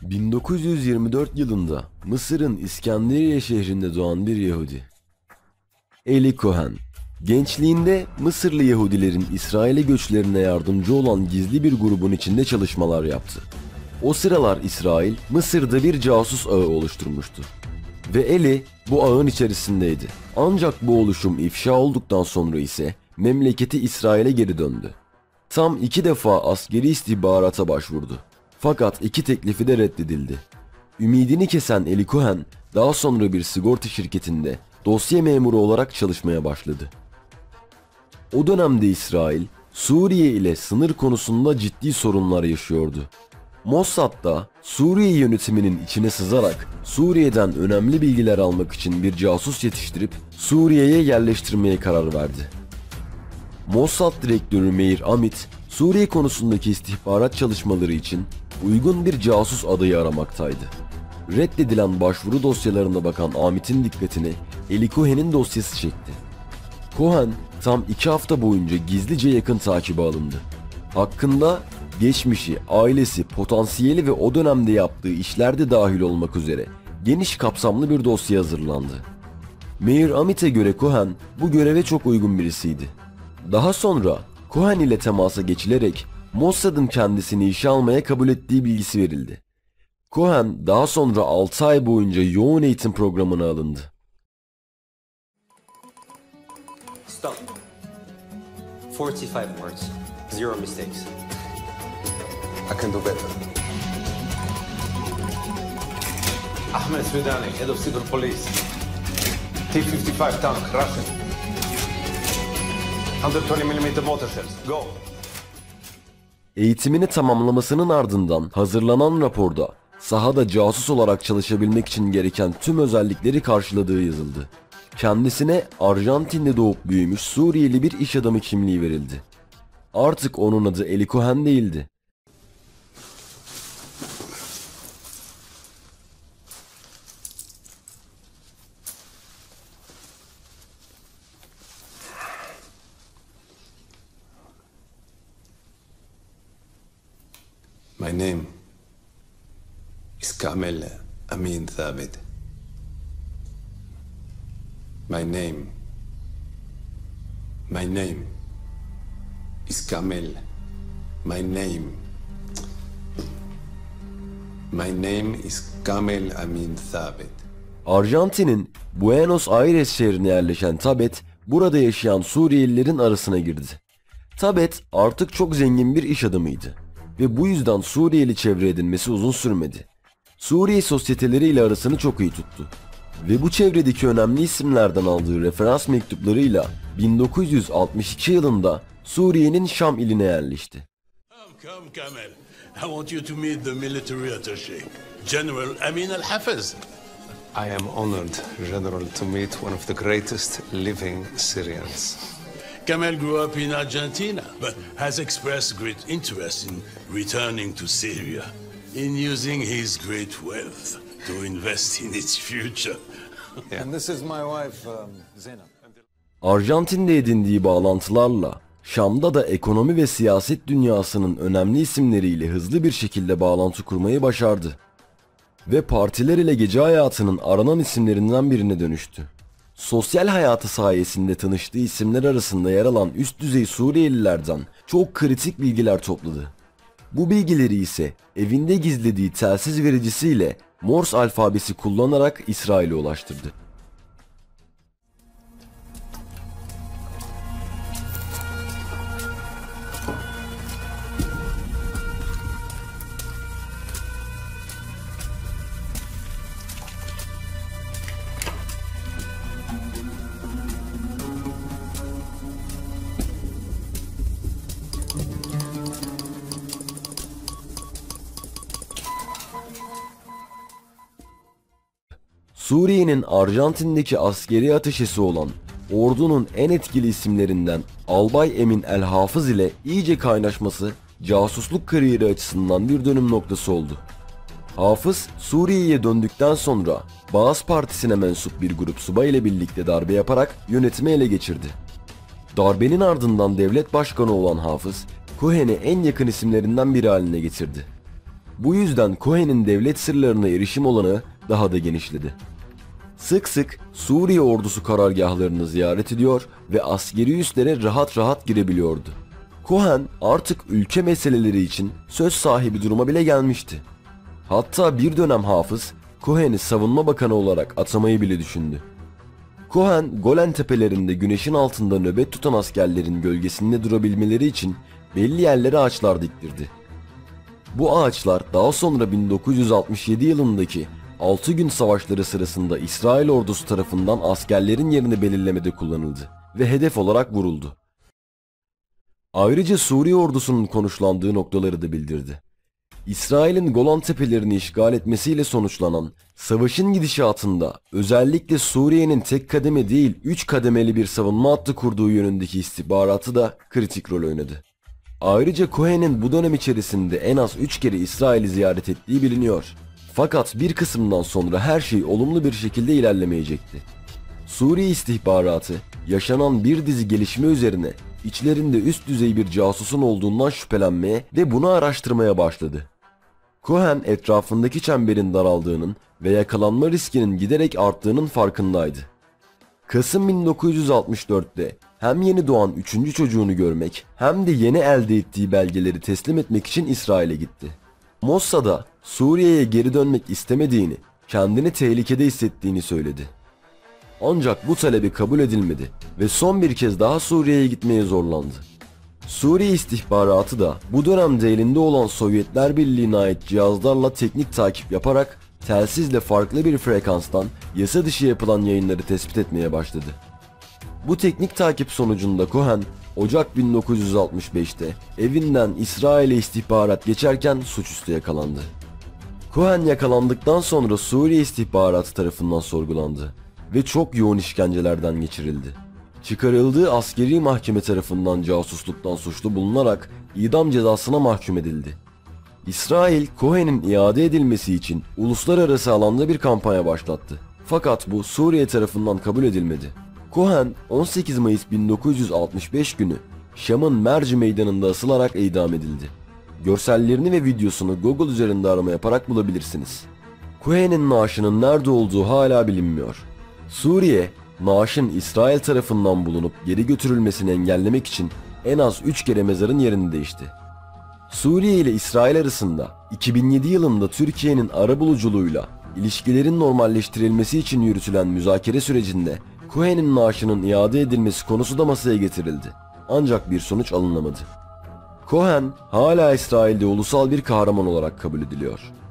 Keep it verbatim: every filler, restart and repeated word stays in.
bin dokuz yüz yirmi dört yılında Mısır'ın İskenderiye şehrinde doğan bir Yahudi. Eli Cohen, gençliğinde Mısırlı Yahudilerin İsrail'e göçlerine yardımcı olan gizli bir grubun içinde çalışmalar yaptı. O sıralar İsrail, Mısır'da bir casus ağı oluşturmuştu. Ve Eli bu ağın içerisindeydi. Ancak bu oluşum ifşa olduktan sonra ise memleketi İsrail'e geri döndü. Tam iki defa askeri istihbarata başvurdu. Fakat iki teklifi de reddedildi. Ümidini kesen Eli Cohen daha sonra bir sigorta şirketinde dosya memuru olarak çalışmaya başladı. O dönemde İsrail, Suriye ile sınır konusunda ciddi sorunlar yaşıyordu. Mossad da Suriye yönetiminin içine sızarak Suriye'den önemli bilgiler almak için bir casus yetiştirip Suriye'ye yerleştirmeye karar verdi. Mossad direktörü Meir Amit, Suriye konusundaki istihbarat çalışmaları için uygun bir casus adayı aramaktaydı. Reddedilen başvuru dosyalarına bakan Amit'in dikkatini Eli Cohen'in dosyası çekti. Cohen tam iki hafta boyunca gizlice yakın takibe alındı. Hakkında geçmişi, ailesi, potansiyeli ve o dönemde yaptığı işler de dahil olmak üzere geniş kapsamlı bir dosya hazırlandı. Meir Amit'e göre Cohen bu göreve çok uygun birisiydi. Daha sonra Cohen ile temasa geçilerek Mossad'ın kendisini işe almaya kabul ettiği bilgisi verildi. Cohen daha sonra altı ay boyunca yoğun eğitim programına alındı. Stop. forty-five words. Zero mistakes. I can do better. Ahmed Svedani, head of civil police. T fifty-five tank, Russian. one twenty millimeter mortar shells. Go. Eğitimini tamamlamasının ardından hazırlanan raporda sahada casus olarak çalışabilmek için gereken tüm özellikleri karşıladığı yazıldı. Kendisine Arjantin'de doğup büyümüş Suriyeli bir iş adamı kimliği verildi. Artık onun adı Eli Cohen değildi. My name is Kamel Amin Thabit. My name, my name is Kamel. My name, my name is Kamel Amin Thabit. Arjantin'in Buenos Aires şehrine yerleşen Thabet, burada yaşayan Suriyelilerin arasına girdi. Thabet artık çok zengin bir iş adamıydı ve bu yüzden Suriyeli çevre edinmesi uzun sürmedi. Suriye sosyeteleriyle arasını çok iyi tuttu ve bu çevredeki önemli isimlerden aldığı referans mektuplarıyla bin dokuz yüz altmış iki yılında Suriye'nin Şam iline yerleşti. Come, come, Kamel. I want you to meet the military attaché, General Amin Al-Hafez. I am honored, General, to meet one of the greatest living Syrians. Kamel grew up in Argentina, but has expressed great interest in returning to Syria, in using his great wealth to invest in its future. And this is my wife, um, Zeynep. Arjantin'de edindiği bağlantılarla Şam'da da ekonomi ve siyaset dünyasının önemli isimleriyle hızlı bir şekilde bağlantı kurmayı başardı. Ve partiler ile gece hayatının aranan isimlerinden birine dönüştü. Sosyal hayatı sayesinde tanıştığı isimler arasında yer alan üst düzey Suriyelilerden çok kritik bilgiler topladı. Bu bilgileri ise evinde gizlediği telsiz vericisiyle Morse alfabesi kullanarak İsrail'e ulaştırdı. Suriye'nin Arjantin'deki askeri ateşesi olan ordunun en etkili isimlerinden Albay Emin El-Hafız ile iyice kaynaşması casusluk kariyeri açısından bir dönüm noktası oldu. Hafız, Suriye'ye döndükten sonra Baas Partisi'ne mensup bir grup subay ile birlikte darbe yaparak yönetimi ele geçirdi. Darbenin ardından devlet başkanı olan Hafız, Cohen'i en yakın isimlerinden biri haline getirdi. Bu yüzden Cohen'in devlet sırlarına erişim olanağı daha da genişledi. Sık sık Suriye ordusu karargahlarını ziyaret ediyor ve askeri üslere rahat rahat girebiliyordu. Cohen artık ülke meseleleri için söz sahibi duruma bile gelmişti. Hatta bir dönem hafız Cohen'i savunma bakanı olarak atamayı bile düşündü. Cohen, Golan tepelerinde güneşin altında nöbet tutan askerlerin gölgesinde durabilmeleri için belli yerlere ağaçlar diktirdi. Bu ağaçlar daha sonra bin dokuz yüz altmış yedi yılındaki altı gün savaşları sırasında İsrail ordusu tarafından askerlerin yerini belirlemede kullanıldı ve hedef olarak vuruldu. Ayrıca Suriye ordusunun konuşlandığı noktaları da bildirdi. İsrail'in Golan tepelerini işgal etmesiyle sonuçlanan savaşın gidişatında özellikle Suriye'nin tek kademe değil üç kademeli bir savunma hattı kurduğu yönündeki istihbaratı da kritik rol oynadı. Ayrıca Cohen'in bu dönem içerisinde en az üç kere İsrail'i ziyaret ettiği biliniyor. Fakat bir kısımdan sonra her şey olumlu bir şekilde ilerlemeyecekti. Suriye istihbaratı yaşanan bir dizi gelişme üzerine içlerinde üst düzey bir casusun olduğundan şüphelenmeye ve bunu araştırmaya başladı. Cohen etrafındaki çemberin daraldığının ve yakalanma riskinin giderek arttığının farkındaydı. Kasım bin dokuz yüz altmış dörtte hem yeni doğan üçüncü çocuğunu görmek hem de yeni elde ettiği belgeleri teslim etmek için İsrail'e gitti. Mossad'a Suriye'ye geri dönmek istemediğini, kendini tehlikede hissettiğini söyledi. Ancak bu talebi kabul edilmedi ve son bir kez daha Suriye'ye gitmeye zorlandı. Suriye istihbaratı da bu dönemde elinde olan Sovyetler Birliği'ne ait cihazlarla teknik takip yaparak telsizle farklı bir frekanstan yasa dışı yapılan yayınları tespit etmeye başladı. Bu teknik takip sonucunda Cohen, Ocak bin dokuz yüz altmış beşte evinden İsrail'e istihbarat geçerken suçüstü yakalandı. Cohen yakalandıktan sonra Suriye istihbaratı tarafından sorgulandı ve çok yoğun işkencelerden geçirildi. Çıkarıldığı askeri mahkeme tarafından casusluktan suçlu bulunarak idam cezasına mahkum edildi. İsrail, Cohen'in iade edilmesi için uluslararası alanda bir kampanya başlattı. Fakat bu Suriye tarafından kabul edilmedi. Cohen, on sekiz Mayıs bin dokuz yüz altmış beş günü Şam'ın Merci meydanında asılarak idam edildi. Görsellerini ve videosunu Google üzerinde arama yaparak bulabilirsiniz. Cohen'in naaşının nerede olduğu hala bilinmiyor. Suriye, naaşın İsrail tarafından bulunup geri götürülmesini engellemek için en az üç kere mezarın yerini değişti. Suriye ile İsrail arasında iki bin yedi yılında Türkiye'nin arabuluculuğuyla ilişkilerin normalleştirilmesi için yürütülen müzakere sürecinde Cohen'in naaşının iade edilmesi konusu da masaya getirildi. Ancak bir sonuç alınamadı. Cohen hala İsrail'de ulusal bir kahraman olarak kabul ediliyor.